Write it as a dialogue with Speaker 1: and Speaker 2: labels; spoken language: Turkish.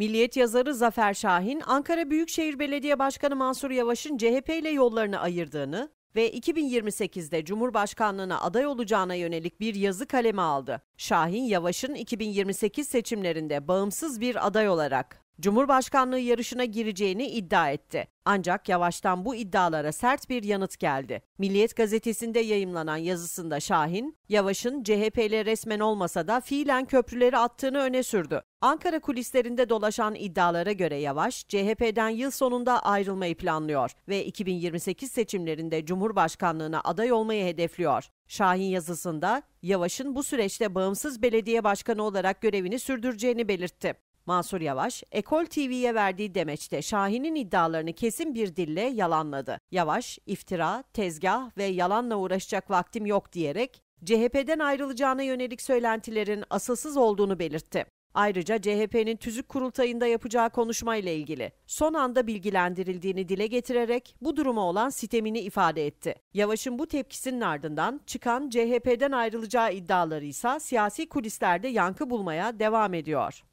Speaker 1: Milliyet yazarı Zafer Şahin, Ankara Büyükşehir Belediye Başkanı Mansur Yavaş'ın CHP ile yollarını ayırdığını ve 2028'de Cumhurbaşkanlığına aday olacağına yönelik bir yazı kaleme aldı. Şahin, Yavaş'ın 2028 seçimlerinde bağımsız bir aday olarak Cumhurbaşkanlığı yarışına gireceğini iddia etti. Ancak Yavaş'tan bu iddialara sert bir yanıt geldi. Milliyet gazetesinde yayımlanan yazısında Şahin, Yavaş'ın CHP ile resmen olmasa da fiilen köprüleri attığını öne sürdü. Ankara kulislerinde dolaşan iddialara göre Yavaş, CHP'den yıl sonunda ayrılmayı planlıyor ve 2028 seçimlerinde Cumhurbaşkanlığına aday olmayı hedefliyor. Şahin yazısında Yavaş'ın bu süreçte bağımsız belediye başkanı olarak görevini sürdüreceğini belirtti. Mansur Yavaş, Ekol TV'ye verdiği demeçte Şahin'in iddialarını kesin bir dille yalanladı. Yavaş, iftira, tezgah ve yalanla uğraşacak vaktim yok diyerek CHP'den ayrılacağına yönelik söylentilerin asılsız olduğunu belirtti. Ayrıca CHP'nin tüzük kurultayında yapacağı konuşmayla ilgili son anda bilgilendirildiğini dile getirerek bu duruma olan sitemini ifade etti. Yavaş'ın bu tepkisinin ardından çıkan CHP'den ayrılacağı iddiaları ise siyasi kulislerde yankı bulmaya devam ediyor.